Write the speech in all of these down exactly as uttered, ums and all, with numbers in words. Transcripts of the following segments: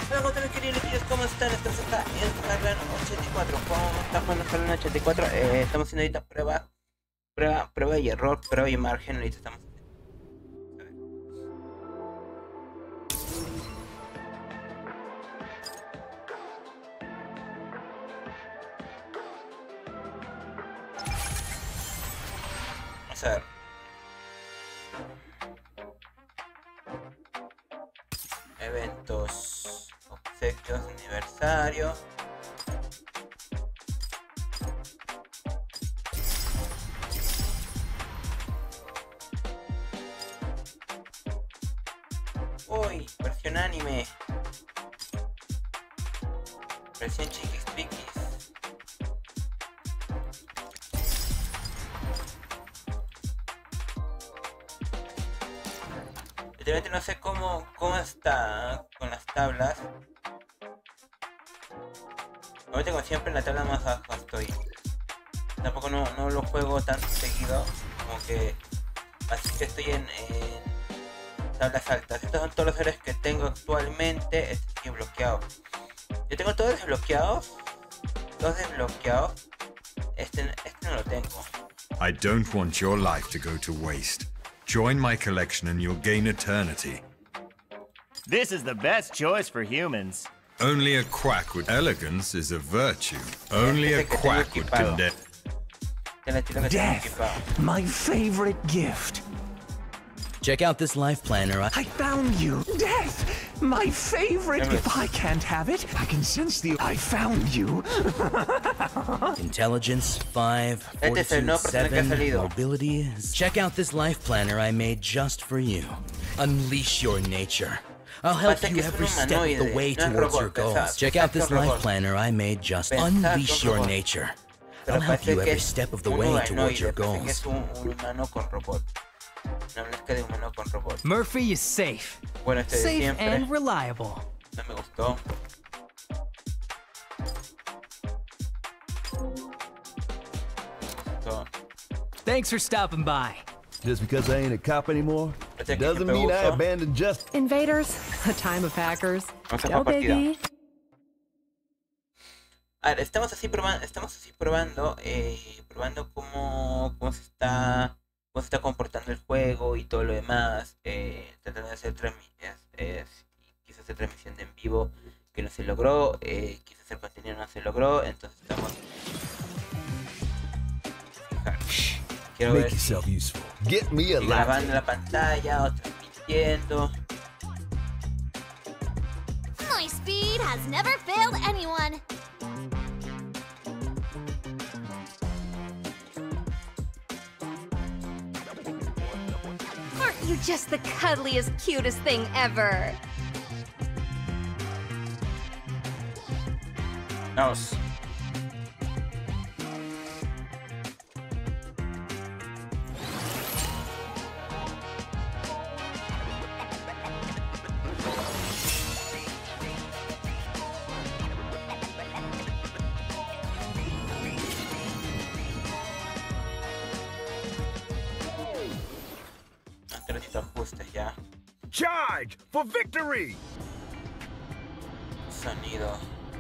Hola, ¿cómo están, queridos niños? ¿Cómo están? Estamos acá en Harlan ochenta y cuatro. ¿Cómo está jugando Harlan ochenta y cuatro? Eh, estamos haciendo ahorita prueba, prueba, prueba y error, prueba y margen. Ahorita estamos. Vamos a ver. Eventos, obsequios, aniversario. Uy, versión anime. Versión chiquis piquis. Literalmente no sé cómo, cómo está con las tablas. Ahorita como siempre en la tabla más baja estoy. Tampoco no, no lo juego tan seguido. Como que así que estoy en, en tablas altas. Estos son todos los héroes que tengo actualmente. Este aquí bloqueado. Yo tengo todos desbloqueados. Todos desbloqueados. Este, este no lo tengo. I don't want your life to go to waste. Join my collection and you'll gain eternity. This is the best choice for humans. Only a quack with elegance is a virtue. Only a quack would condemn. Death, my favorite gift. Check out this life planner. I, I found you. Death, my favorite. If I can't have it, I can sense the. I found you. Intelligence five, fortitude seven, mobility. Check out this life planner I made just for you. Unleash your nature. I'll help you every step of the way towards your goals. Check out this life planner I made just. Unleash your nature. I'll help you every step of the way towards your goals. No mezcla de humano con robot. Murphy is safe. Bueno, este de Safe siempre. and reliable. No me gustó. So, Thanks for stopping by. Just because I ain't a cop anymore doesn't mean I abandoned justice. Invaders, a time of hackers. Vamos a Go, jugar partida. baby. A ver, estamos así probando, estamos así probando, eh, probando cómo, cómo se está, cómo se está comportando el juego y todo lo demás. Eh, tratando de hacer transmisiones, eh, quise hacer transmisión de en vivo que no se logró, eh, quise hacer contenido no se logró, entonces estamos. Quiero ver si, Get me a si grabando la pantalla o transmitiendo. My speed has never failed anyone. Aren't you just the cuddliest, cutest thing ever? Vamos. Ajustes ya. Charge for victory. Sonido.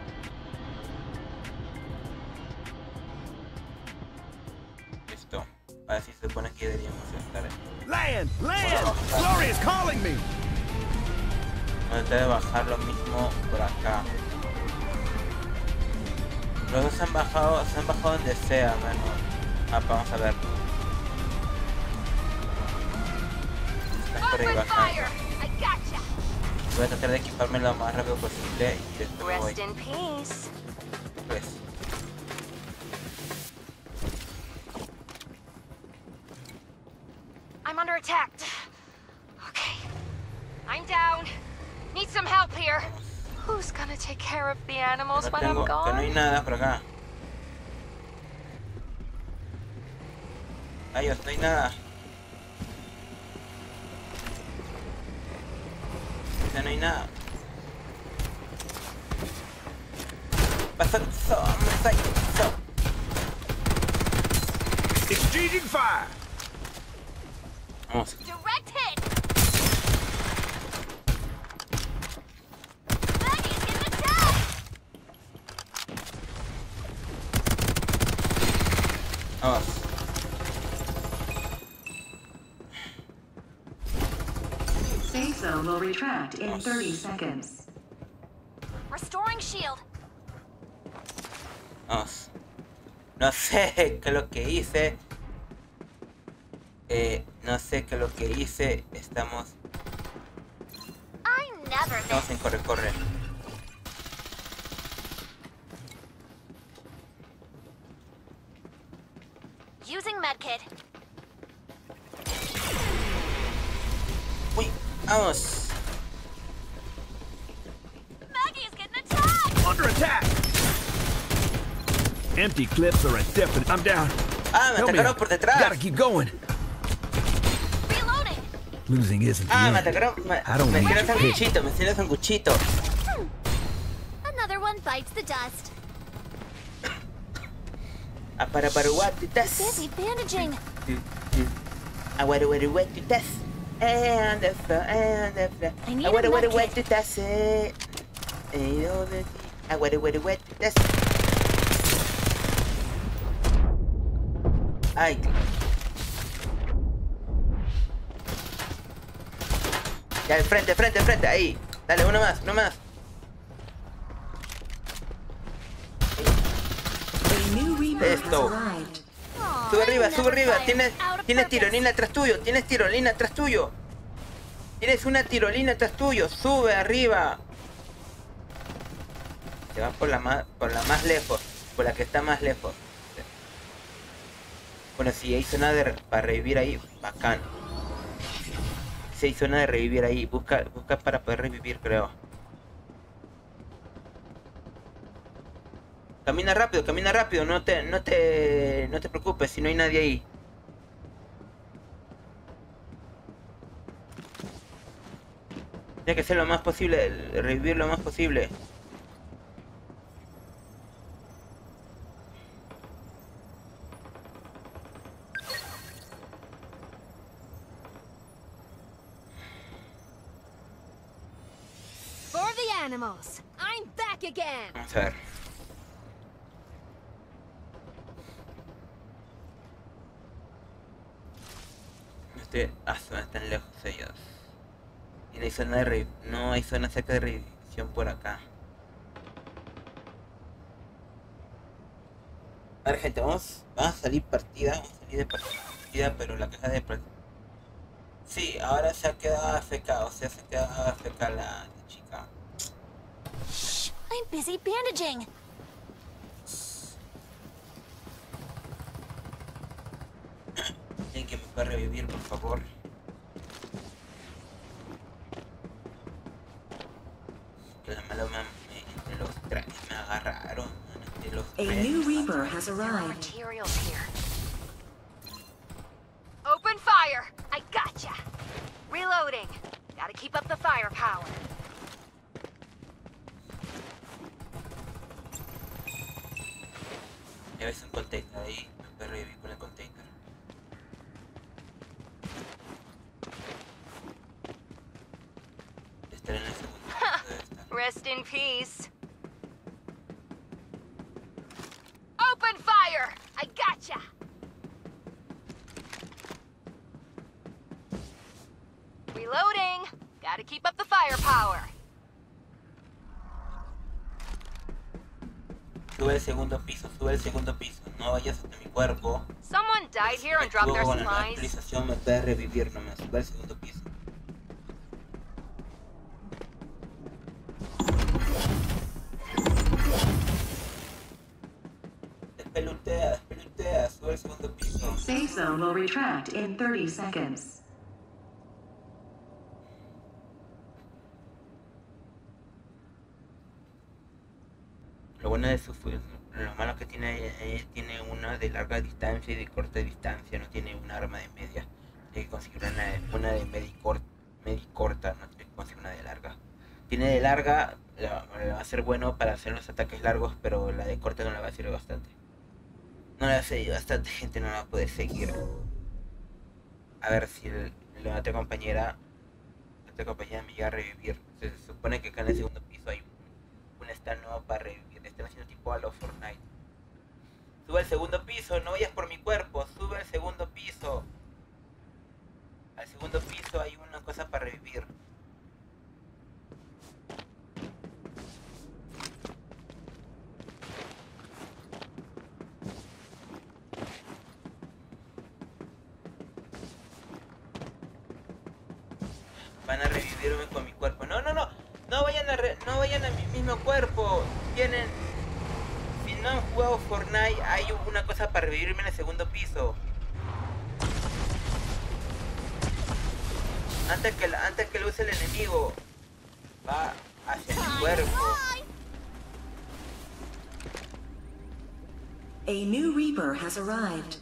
Listo. Ahora sí se supone que deberíamos estar ahí. Land, land. Glory is calling me. Voy a tratar de bajar lo mismo por acá. Los dos se han bajado, se han bajado donde sea, mano. Ah, vamos a ver. Por ahí bajando. Voy a tratar de equiparme lo más rápido posible y después me voy. Pues. I'm under attack. Okay. I'm down. Need some help here. Who's gonna take care of the animals No when tengo, I'm que no gone? hay nada por acá. Ay, Dios, no hay nada. Ya no hay nada. Pasa, so, so, so. Exchanging fire. Vamos. Direct hit. That is Vamos. Safe zone will retract in thirty seconds. Restoring shield. Vamos. No sé qué es lo que hice. Eh, no sé qué es lo que hice. Estamos. I never Estamos en corre, corre. Using medkit. Uy, vamos. Maggie's getting attacked. Under attack. Empty clips are a definite. I'm down. Ah, me atacaron por detrás. Gotta keep going. Reloading. Losing isn't the Ah, me end. atacaron. Me, I don't me need tiró your sanguchito, me tiró sanguchito. Another one bites the dust. Ah, para para what to test. Busy bandaging. I want to what to test. And the and the I need I want a to what medkit. to test. I want to what to test. Ay. Ya, al frente, frente, frente, ahí. Dale, uno más, uno más. Esto. Sube arriba, sube arriba. Tienes, tienes tirolina atrás tuyo. Tienes tirolina atrás tuyo. Tienes una tirolina atrás tuyo. Sube arriba. Se va por la más, por la más lejos. Por la que está más lejos. Bueno, si hay zona de, para revivir ahí, bacán. Si hay zona de revivir ahí, busca, busca para poder revivir, creo. Camina rápido, camina rápido, no te, no te, no te preocupes si no hay nadie ahí. Tiene que ser lo más posible, revivir lo más posible. For the animals. I'm back again. Vamos a ver. Este, ah, no están lejos ellos. Y no hay zona de re... no hay zona cerca de revisión por acá. A ver, gente, vamos, vamos a salir partida, vamos a salir de partida, pero la caja de partida. Sí, ahora se ha quedado A F K, o sea, se ha quedado A F K la, la chica. Shh, I'm busy bandaging. Tienen que me pueda revivir, por favor. Que la mala me, entre los trajes me agarraron. Entre los A new Reaper has arrived. Materials here. Open fire. I gotcha. Reloading. Gotta keep up the firepower. Ya ves un container ahí, me puede revivir con el container. Estaré en el segundo. Rest in peace. Open fire. I gotcha. Reloading. Gotta keep up the firepower. Sube el segundo piso, sube el segundo piso. No vayas hasta mi cuerpo. Someone died here and dropped their Luego, con la nueva supplies. actualización me puede revivir nomás. Sube al segundo piso. Despelutea, despelutea. Sube al segundo piso. Safe zone will retract in thirty seconds. Lo bueno de su lo malo que tiene eh, tiene una de larga distancia y de corta distancia, no tiene un arma de media. Tiene que conseguir una, una de media y, cort, media y corta, no tiene que conseguir una de larga. Tiene de larga, la, la va a ser bueno para hacer los ataques largos, pero la de corta no la va a servir bastante. No la va a servir bastante, gente, no la va a poder seguir. A ver si el, la otra compañera, la otra compañera me llega a revivir. Se, se supone que acá en el segundo piso hay un, un stand nuevo para revivir. Están haciendo tipo a los Fortnite. Sube al segundo piso, no vayas por mi cuerpo, sube al segundo piso. Al segundo piso hay una cosa para revivir. Van a revivirme con mi cuerpo. No, no, no. No vayan a, re no vayan a mi mismo cuerpo. Tienen... Si no han jugado Fortnite, hay una cosa para revivirme en el segundo piso. Antes que, antes que lo use el enemigo. Va hacia mi cuerpo. A new Reaper has arrived.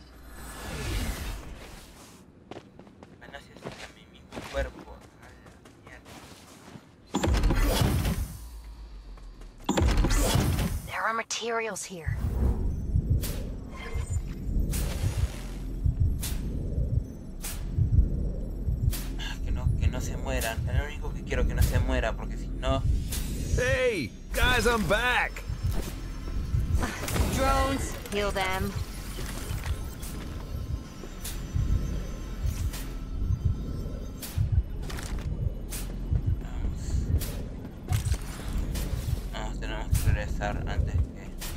Van hacia mi mismo cuerpo. There are materials here. Que no, que no se mueran. Es lo único que quiero, que no se muera, porque si no... Hey, guys, I'm back. Drones, heal them. Vamos, tenemos que regresar antes que...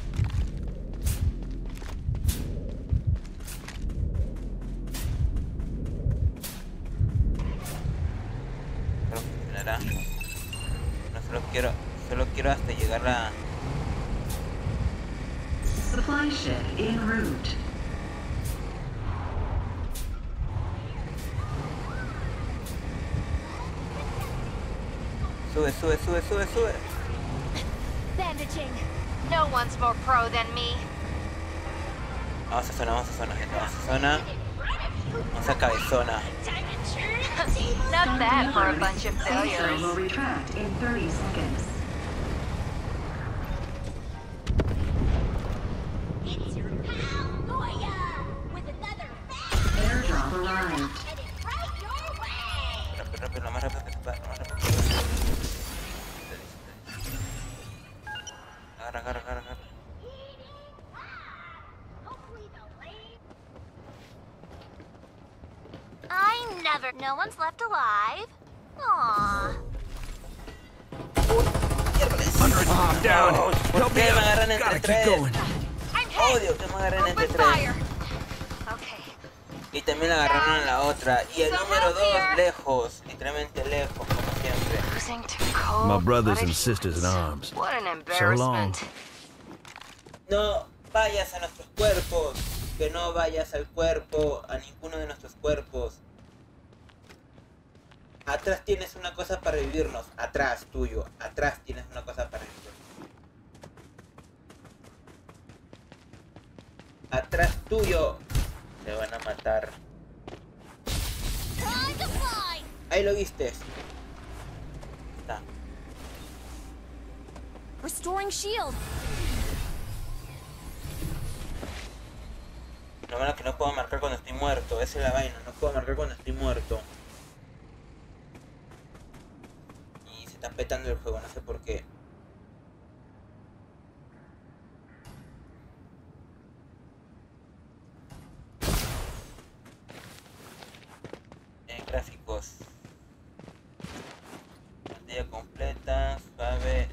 Creo que funcionará. No solo quiero, solo quiero hasta llegar a... Supply ship en route. Sube, sube, sube, sube, sube. Bandaging. No one's more pro than me. Vamos a zona, vamos a zona, gente, vamos a zona. Vamos a cabezona. Not bad for a bunch of Safe zone will failures. retract in thirty seconds. Airdrop arrived. Rápido, rápido, lo más rápido que se pueda, lo más rápido que se pueda. Agarra, agarra, agarra, agarra. I never. No one's left alive. Aww. Oh, down. ¿Por Help me qué me out. agarran entre Gotta keep tres? going. I'm hit. Odio que me agarren entre Open tres. fire. Okay. Y también la agarraron a la otra. Y el So número help dos, here. lejos. Literalmente lejos, como siempre. Losing to cold. My brothers blooded and sisters in heat. arms. What an So long. embarrassment. No vayas a nuestros cuerpos. Que no vayas al cuerpo, a ninguno de nuestros cuerpos. Atrás tienes una cosa para revivirnos. Atrás tuyo. Atrás tienes una cosa para revivirnos. Atrás tuyo. Te van a matar. Ahí lo viste. Está. Restoring shield. Lo malo que no puedo marcar cuando estoy muerto. Esa es la vaina. No puedo marcar cuando estoy muerto. Y se está petando el juego. No sé por qué. Eh, gráficos. Pantalla completa. Suave.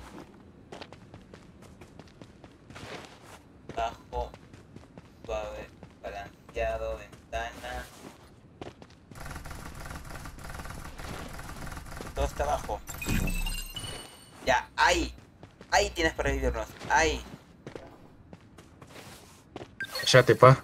Bajo. Suave. Balanceado, ventana. Todo está abajo. Ya, ahí. Ahí tienes para vivirnos. Ahí. Cállate, pa.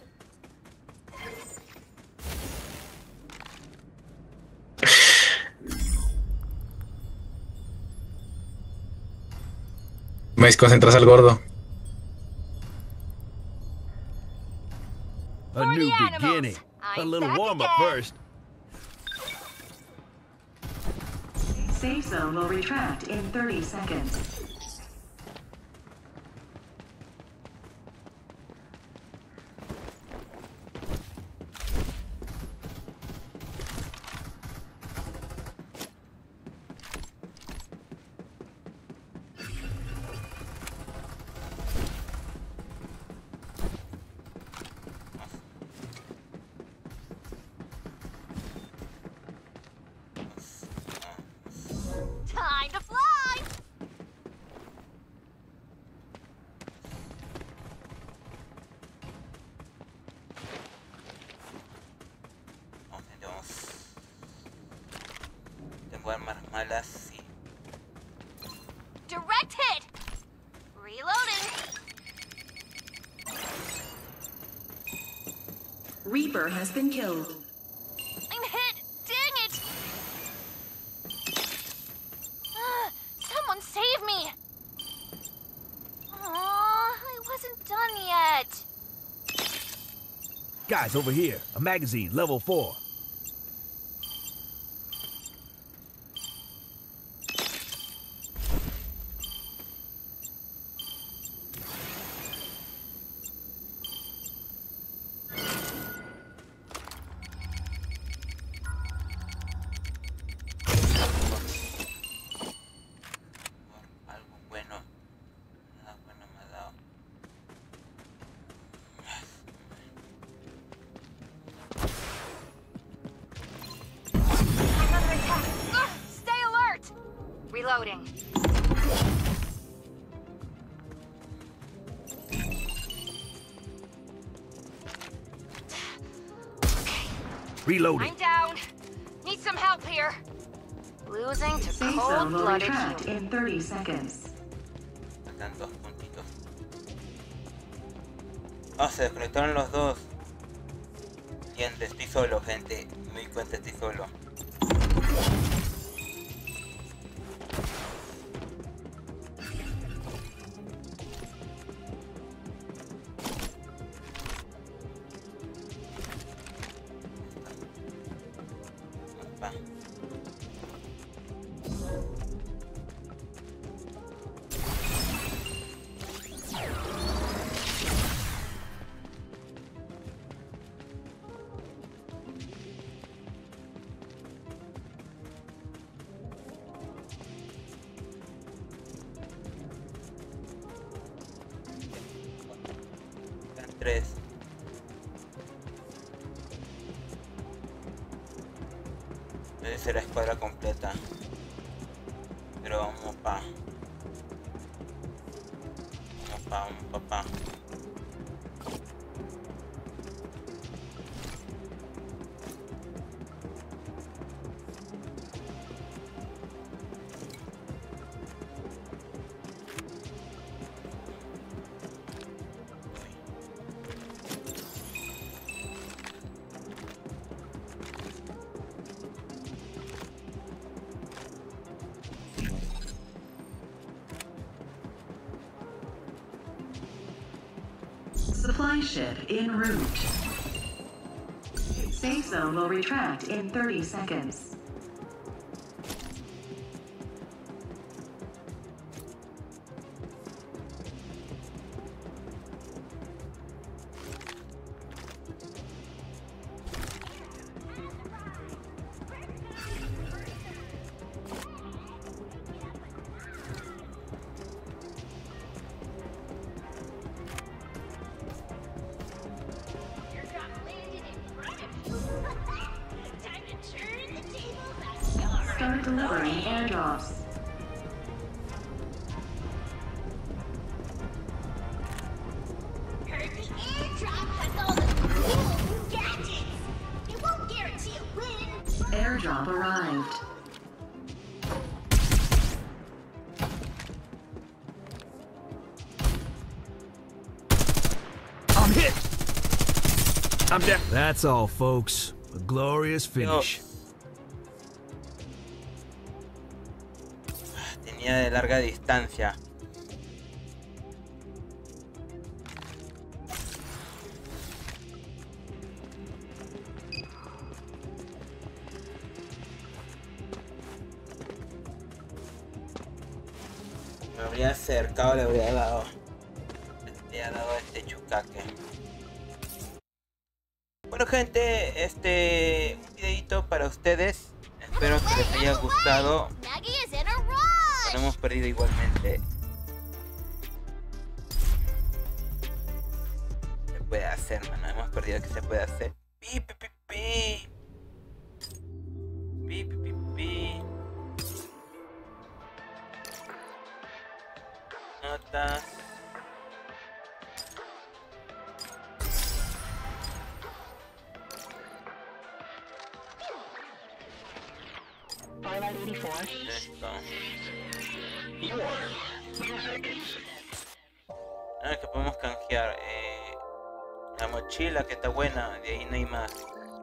Me desconcentras al gordo. A new beginning. A little warm up first. Safe zone will retract in thirty seconds. direct hit. Reloading. Reaper has been killed. I'm hit. Dang it. Uh, someone save me. Aw, I wasn't done yet. Guys, over here. A magazine, level four. Reloading. Reloading. I'm down. Need some help here. Losing to Safe zone will cold-blooded retract humans. in thirty seconds. Faltan dos puntitos. Ah, se desconectaron los dos. Gente, estoy solo, gente. Me di cuenta, estoy solo. tres. Debe ser la escuadra completa. Pero vamos pa. Vamos pa, vamos pa, pa. Supply ship en route. Safe zone will retract in thirty seconds. Start delivering airdrops. Heard the airdrop has all the cool new gadgets. It won't guarantee a win. Airdrop arrived. I'm hit. I'm dead. That's all, folks. A glorious finish. No. Tenía de larga distancia. Me habría acercado, le habría dado. Le habría dado este chucaque. Bueno, gente, este un videito para ustedes. Espero que les haya gustado. No hemos perdido igualmente. Se puede hacer, mano. Hemos perdido que se puede hacer. Pi, pi, pi, pi. Pi, pi, pi, pi. Notas. Twilight eighty-four. Esto. Your order. Ah, que podemos canjear eh, la mochila, que está buena, de ahí no hay más.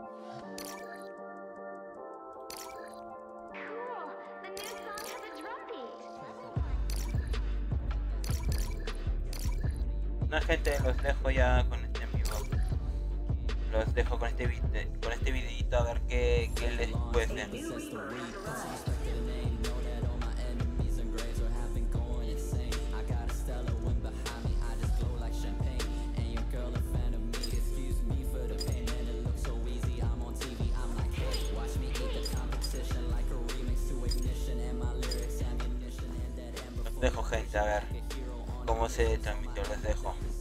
No, gente, los dejo ya con este en vivo. Los dejo con este video, con este videito a ver qué, qué les cueste. Los dejo, gente, a ver cómo se transmitió, les dejo.